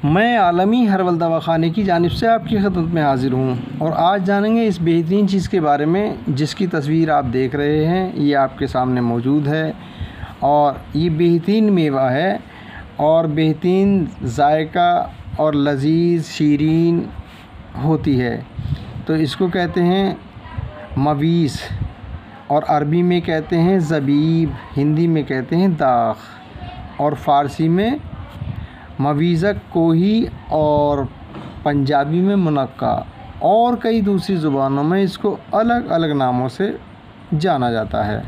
मैं आलमी हर्बल दवाखाने की जानिब से आपकी खिदमत में हाज़िर हूँ और आज जानेंगे इस बेहतरीन चीज़ के बारे में जिसकी तस्वीर आप देख रहे हैं। ये आपके सामने मौजूद है और ये बेहतरीन मेवा है और बेहतरीन जायका और लजीज शीरीन होती है। तो इसको कहते हैं मवीस और अरबी में कहते हैं ज़बीब, हिंदी में कहते हैं दाख और फ़ारसी में मवीज़क कोही और पंजाबी में मुनक्का और कई दूसरी ज़ुबानों में इसको अलग अलग नामों से जाना जाता है।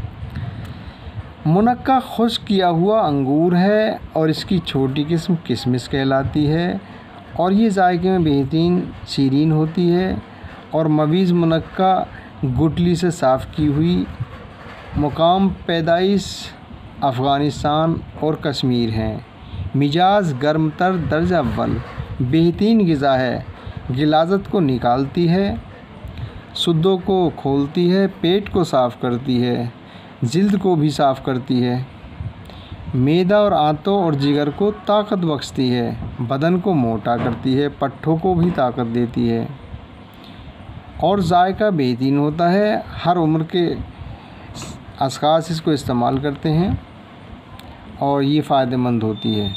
मुनक्का खुश्क किया हुआ अंगूर है और इसकी छोटी किस्म किशमिश कहलाती है और ये जायके में बेहतरीन शीरीन होती है। और मवीज़ मुनक्का गुठली से साफ़ की हुई, मुकाम पैदाइश अफ़गानिस्तान और कश्मीर हैं। मिजाज गर्म तर दर्जा अव्वल, बेहतरीन ग़िज़ा है, गिलाज़त को निकालती है, सुद्दों को खोलती है, पेट को साफ़ करती है, जिल्द को भी साफ़ करती है, मैदा और आंतों और जिगर को ताकत बख्शती है, बदन को मोटा करती है, पट्ठों को भी ताकत देती है और जायका बेहतरीन होता है। हर उम्र के अशख़ास इसको इस्तेमाल करते हैं और ये फ़ायदेमंद होती है।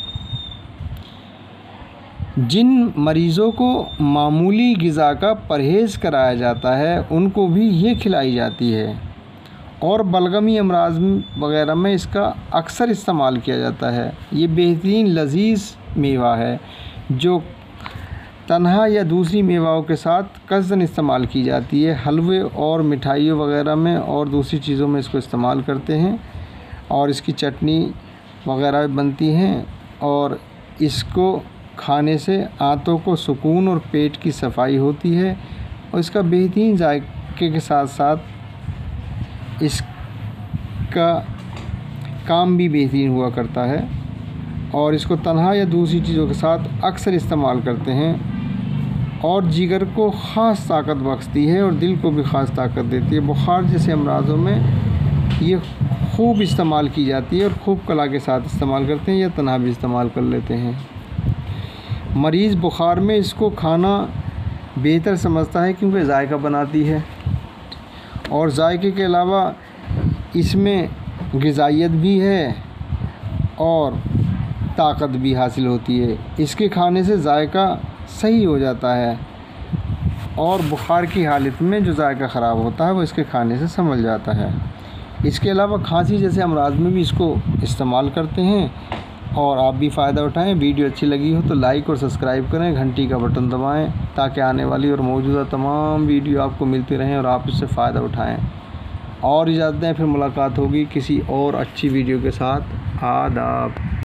जिन मरीज़ों को मामूली ग़िज़ा का परहेज़ कराया जाता है उनको भी ये खिलाई जाती है और बलगमी अमराज़ वग़ैरह में इसका अक्सर इस्तेमाल किया जाता है। ये बेहतरीन लजीज़ मेवा है जो तन्हा या दूसरी मेवाओं के साथ कसदन इस्तेमाल की जाती है। हलवे और मिठाइयों वग़ैरह में और दूसरी चीज़ों में इसको इस्तेमाल करते हैं और इसकी चटनी वग़ैरह बनती हैं और इसको खाने से आंतों को सुकून और पेट की सफाई होती है और इसका बेहतरीन जायके के साथ साथ इसका काम भी बेहतरीन हुआ करता है और इसको तन्हा या दूसरी चीज़ों के साथ अक्सर इस्तेमाल करते हैं और जिगर को ख़ास ताकत बख्शती है और दिल को भी ख़ास ताकत देती है। बुखार जैसे अमराज़ों में ये खूब इस्तेमाल की जाती है और खूब कला के साथ इस्तेमाल करते हैं या तन्हा भी इस्तेमाल कर लेते हैं। मरीज़ बुखार में इसको खाना बेहतर समझता है क्योंकि जायका बनाती है और जायके के अलावा इसमें ग़िज़ाइयत भी है और ताकत भी हासिल होती है। इसके खाने से जायका सही हो जाता है और बुखार की हालत में जो जायका ख़राब होता है वो इसके खाने से संभल जाता है। इसके अलावा खांसी जैसे अमराज़ में भी इसको इस्तेमाल करते हैं और आप भी फ़ायदा उठाएं। वीडियो अच्छी लगी हो तो लाइक और सब्सक्राइब करें, घंटी का बटन दबाएं ताकि आने वाली और मौजूदा तमाम वीडियो आपको मिलती रहें और आप इससे फ़ायदा उठाएं। और इजाज़त दें, फिर मुलाकात होगी किसी और अच्छी वीडियो के साथ। आदाब।